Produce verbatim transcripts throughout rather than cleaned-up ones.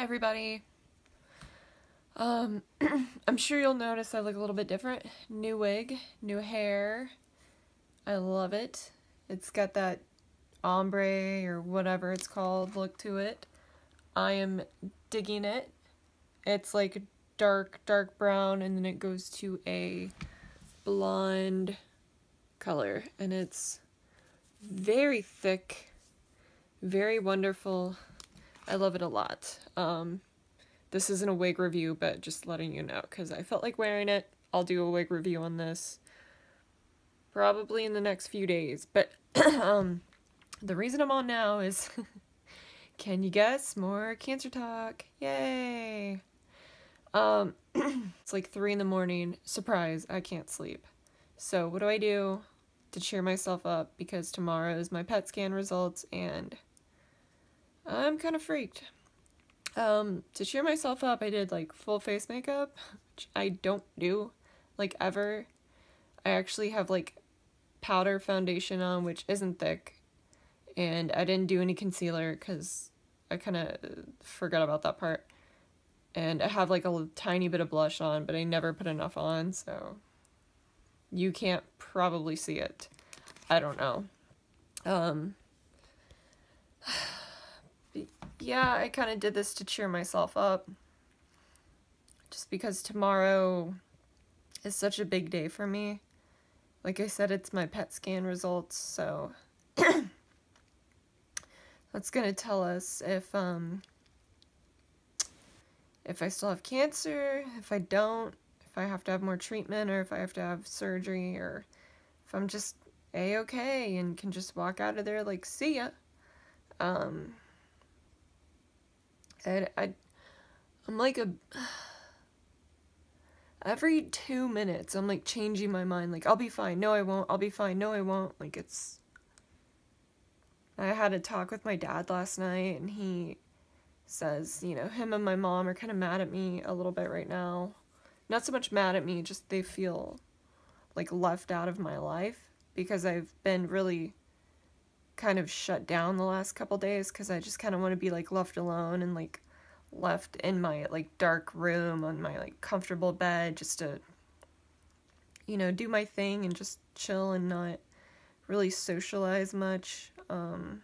everybody. Um, I'm sure you'll notice I look a little bit different. New wig, new hair. I love it. It's got that ombre or whatever it's called look to it. I am digging it. It's like dark, dark brown, and then it goes to a blonde color, and it's very thick, very wonderful. I love it a lot. Um, this isn't a wig review, but just letting you know, because I felt like wearing it. I'll do a wig review on this probably in the next few days, but um, the reason I'm on now is, can you guess? More cancer talk. Yay! Um, it's like three in the morning. Surprise, I can't sleep. So what do I do to cheer myself up? Because tomorrow is my P E T scan results, and I'm kind of freaked. Um, to cheer myself up, I did like full face makeup, which I don't do, like, ever. I actually have like powder foundation on, which isn't thick, and I didn't do any concealer because I kind of forgot about that part. And I have like a little, tiny bit of blush on, but I never put enough on, so you can't probably see it. I don't know. Um, yeah, I kind of did this to cheer myself up, just because tomorrow is such a big day for me. Like I said, it's my P E T scan results, so that's gonna tell us if, um, if I still have cancer, if I don't, if I have to have more treatment, or if I have to have surgery, or if I'm just A-okay and can just walk out of there like, see ya. Um, and I, I'm like a, every two minutes, I'm like changing my mind, like, I'll be fine, no I won't, I'll be fine, no I won't, like, it's, I had a talk with my dad last night, and he says, you know, him and my mom are kind of mad at me a little bit right now. Not so much mad at me, just they feel like left out of my life, because I've been really kind of shut down the last couple days, because I just kind of want to be like left alone and like left in my like dark room on my like comfortable bed, just to, you know, do my thing and just chill and not really socialize much. Um,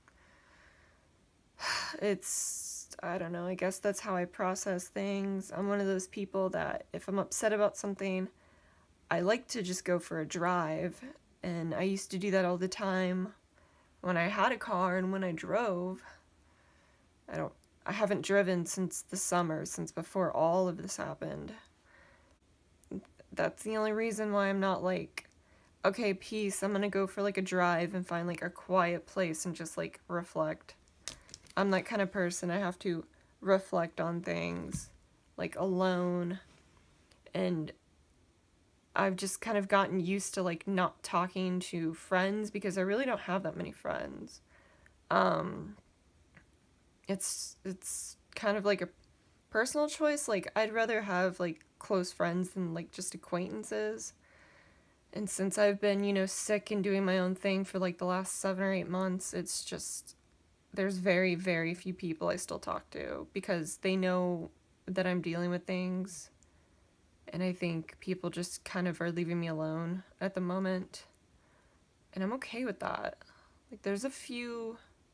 it's, I don't know, I guess that's how I process things. I'm one of those people that if I'm upset about something, I like to just go for a drive, and I used to do that all the time when I had a car and when I drove. I don't, I haven't driven since the summer, since before all of this happened. That's the only reason why I'm not like, okay, peace, I'm gonna go for like a drive and find like a quiet place and just like reflect. I'm that kind of person. I have to reflect on things, like, alone, and I've just kind of gotten used to like not talking to friends, because I really don't have that many friends. Um, it's, it's kind of like a personal choice. Like, I'd rather have like close friends than like just acquaintances. And since I've been, you know, sick and doing my own thing for like the last seven or eight months, it's just, there's very, very few people I still talk to, because they know that I'm dealing with things. And I think people just kind of are leaving me alone at the moment. And I'm okay with that. Like, there's a few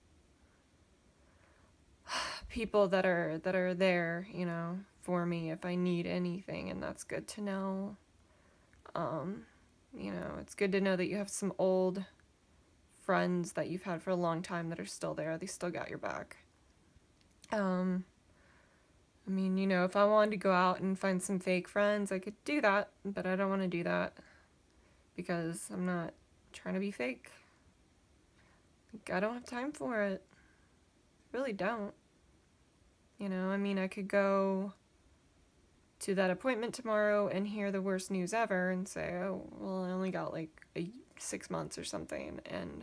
people that are, that are there, you know, for me if I need anything, and that's good to know. Um, you know, it's good to know that you have some old friends that you've had for a long time that are still there. They still got your back. Um, I mean, you know, if I wanted to go out and find some fake friends, I could do that, but I don't want to do that, because I'm not trying to be fake. Like, I don't have time for it. I really don't. You know, I mean, I could go to that appointment tomorrow and hear the worst news ever and say, oh, well, I only got like a, six months or something, and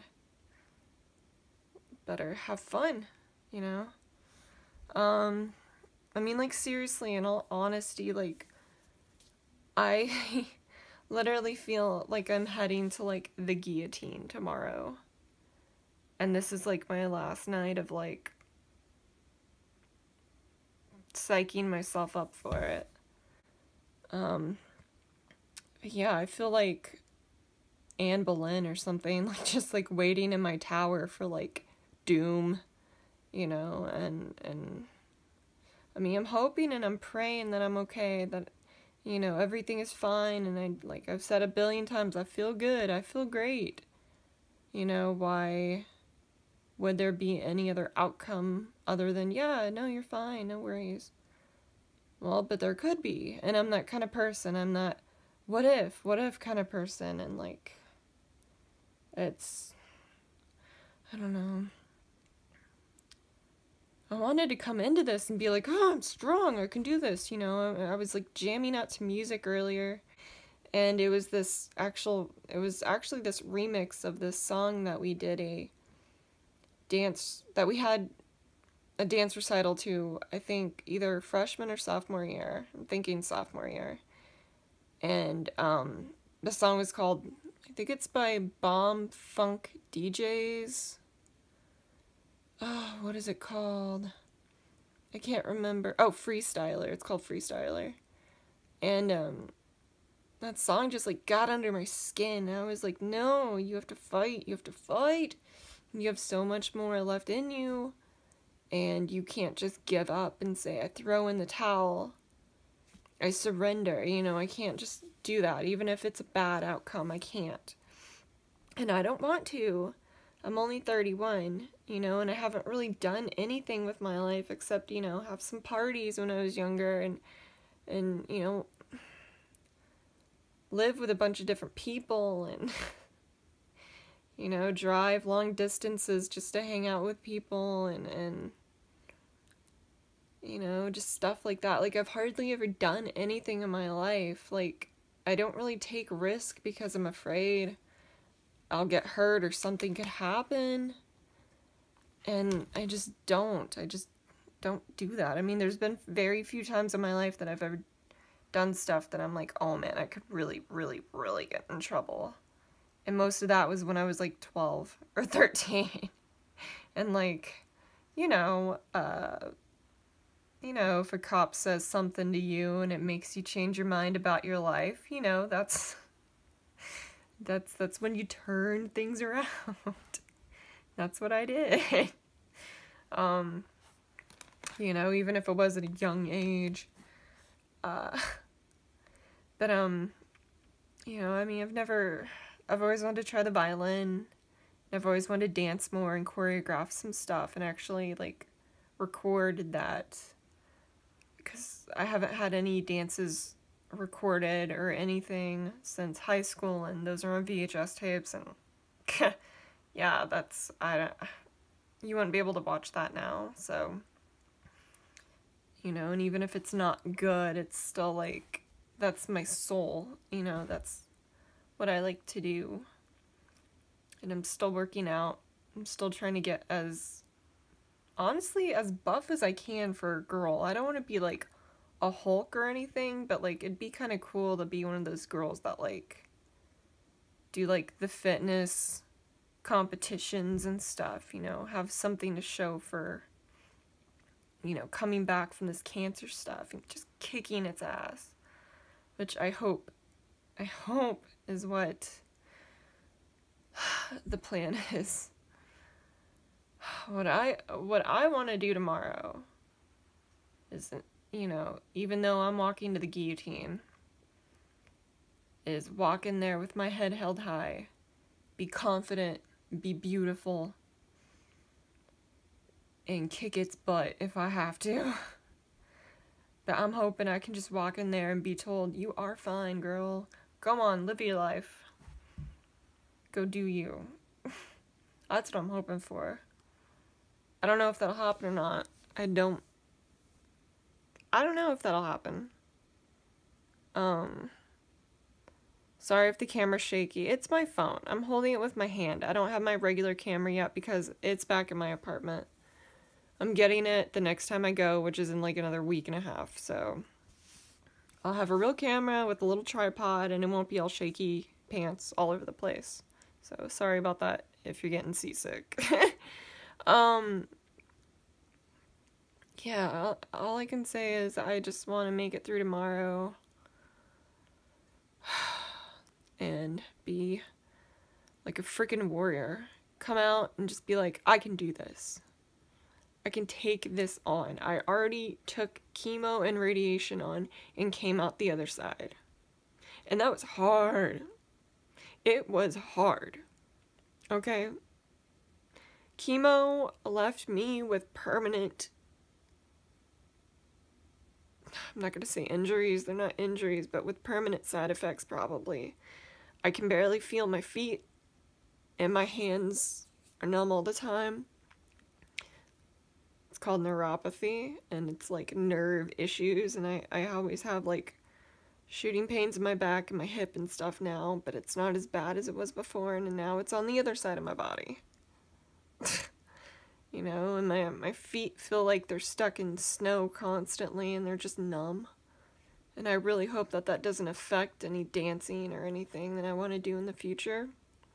better have fun, you know? Um, I mean, like, seriously, in all honesty, like, I literally feel like I'm heading to, like, the guillotine tomorrow. And this is, like, my last night of, like, psyching myself up for it. Um, yeah, I feel like Anne Boleyn or something, like just like waiting in my tower for like doom, you know, and and I mean, I'm hoping and I'm praying that I'm okay, that, you know, everything is fine, and I, like I've said a billion times, I feel good, I feel great. You know, why would there be any other outcome other than, yeah, no, you're fine, no worries? Well, but there could be, and I'm that kind of person. I'm that what if, what if kind of person, and like, it's, I don't know. I wanted to come into this and be like, oh, I'm strong, I can do this, you know. I, I was like jamming out to music earlier, and it was this actual, it was actually this remix of this song that we did a dance, that we had a dance recital to, I think either freshman or sophomore year. I'm thinking sophomore year. And um, the song was called, I think it's by Bomb Funk D Js. Oh, what is it called? I can't remember. Oh, Freestyler. It's called Freestyler. And um, that song just like got under my skin. I was like, no, you have to fight. You have to fight. You have so much more left in you. And you can't just give up and say, I throw in the towel. I surrender. You know, I can't just do that. Even if it's a bad outcome, I can't. And I don't want to. I'm only thirty-one, you know, and I haven't really done anything with my life except, you know, have some parties when I was younger and, and you know, live with a bunch of different people and, you know, drive long distances just to hang out with people and, and, you know, just stuff like that. Like, I've hardly ever done anything in my life. Like, I don't really take risk because I'm afraid I'll get hurt or something could happen. And I just don't. I just don't do that. I mean, there's been very few times in my life that I've ever done stuff that I'm like, oh man, I could really, really, really get in trouble. And most of that was when I was like twelve or thirteen. And like, you know, uh, you know, if a cop says something to you and it makes you change your mind about your life, you know, that's... That's that's when you turn things around. That's what I did. um, you know, even if it was at a young age. Uh, but, um, you know, I mean, I've never, I've always wanted to try the violin. I've always wanted to dance more and choreograph some stuff and actually, like, record that. Because I haven't had any dances recorded or anything since high school, and those are on V H S tapes, and yeah, that's, I don't, you wouldn't be able to watch that now, so, you know, and even if it's not good, it's still like, that's my soul, you know, that's what I like to do, and I'm still working out, I'm still trying to get as, honestly, as buff as I can for a girl. I don't want to be like a Hulk or anything, but like it'd be kind of cool to be one of those girls that like do like the fitness competitions and stuff, you know, have something to show for, you know, coming back from this cancer stuff and just kicking its ass, which I hope, I hope is what the plan is. What I, what I want to do tomorrow is, you know, even though I'm walking to the guillotine, is walk in there with my head held high, be confident, be beautiful, and kick its butt if I have to. But I'm hoping I can just walk in there and be told, you are fine, girl. Go on, live your life. Go do you. That's what I'm hoping for. I don't know if that'll happen or not. I don't I don't know if that'll happen. Um, sorry if the camera's shaky. It's my phone. I'm holding it with my hand. I don't have my regular camera yet because it's back in my apartment. I'm getting it the next time I go, which is in like another week and a half, so I'll have a real camera with a little tripod and it won't be all shaky pants all over the place. So sorry about that if you're getting seasick. um... yeah, all, all I can say is I just want to make it through tomorrow and be like a freaking warrior. Come out and just be like, I can do this. I can take this on. I already took chemo and radiation on and came out the other side. And that was hard. It was hard. Okay? Chemo left me with permanent, I'm not going to say injuries, they're not injuries, but with permanent side effects probably. I can barely feel my feet, and my hands are numb all the time. It's called neuropathy, and it's like nerve issues, and I, I always have like shooting pains in my back and my hip and stuff now, but it's not as bad as it was before, and now it's on the other side of my body. You know, and my, my feet feel like they're stuck in snow constantly, and they're just numb. And I really hope that that doesn't affect any dancing or anything that I want to do in the future.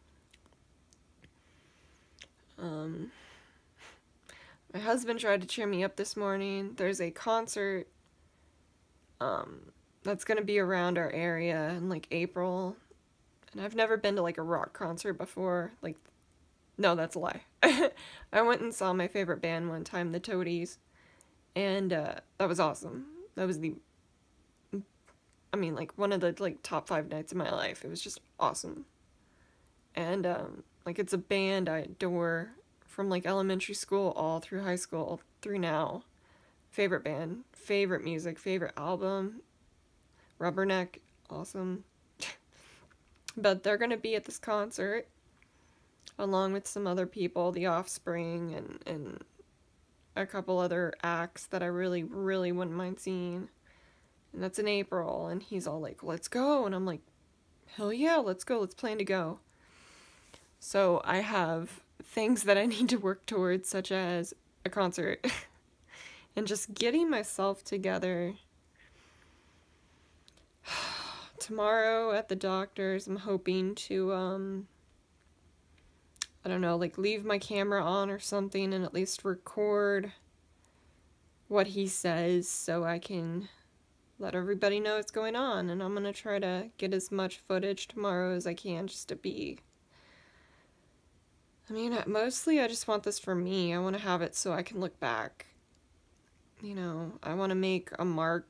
Um, my husband tried to cheer me up this morning. There's a concert um, that's going to be around our area in like April. And I've never been to like a rock concert before. Like, no, that's a lie. I went and saw my favorite band one time, the Toadies. And uh, that was awesome. That was the, I mean, like one of the like top five nights of my life. It was just awesome. And um, like it's a band I adore from like elementary school all through high school through now. Favorite band, favorite music, favorite album. Rubberneck, awesome. But they're gonna be at this concert along with some other people, The Offspring and and a couple other acts that I really really wouldn't mind seeing. And that's in April, and he's all like, let's go, and I'm like, hell yeah, let's go, let's plan to go. So I have things that I need to work towards, such as a concert and just getting myself together. Tomorrow at the doctor's, I'm hoping to, um, I don't know, like leave my camera on or something and at least record what he says so I can let everybody know what's going on. And I'm going to try to get as much footage tomorrow as I can just to be, I mean, mostly I just want this for me. I want to have it so I can look back. You know, I want to make a mark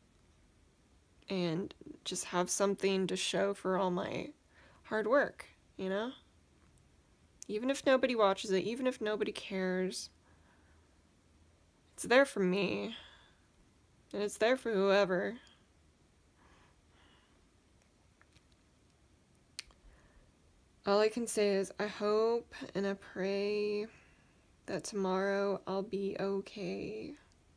and just have something to show for all my hard work, you know? Even if nobody watches it, even if nobody cares, it's there for me. And it's there for whoever. All I can say is I hope and I pray that tomorrow I'll be okay.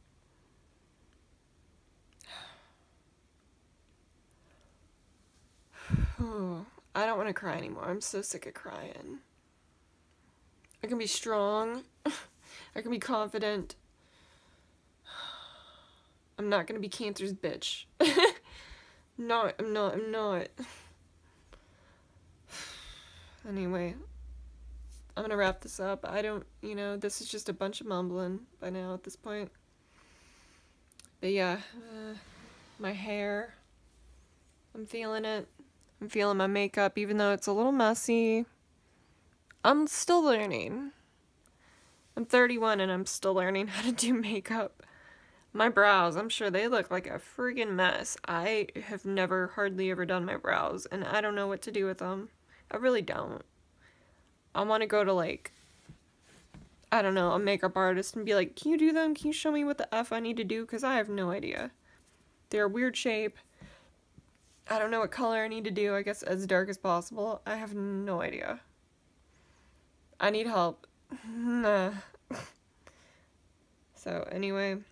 I don't want to cry anymore. I'm so sick of crying. I can be strong. I can be confident. I'm not gonna be cancer's bitch. No, I'm not, I'm not. Anyway, I'm gonna wrap this up. I don't, you know, this is just a bunch of mumbling by now at this point. But yeah, uh, my hair, I'm feeling it. I'm feeling my makeup, even though it's a little messy. I'm still learning. I'm thirty-one and I'm still learning how to do makeup. My brows, I'm sure they look like a friggin' mess. I have never hardly ever done my brows, and I don't know what to do with them. I really don't. I want to go to, like, I don't know, a makeup artist and be like, can you do them? Can you show me what the F I need to do? Because I have no idea. They're a weird shape. I don't know what color I need to do. I guess as dark as possible. I have no idea. I need help. Nah. So, anyway,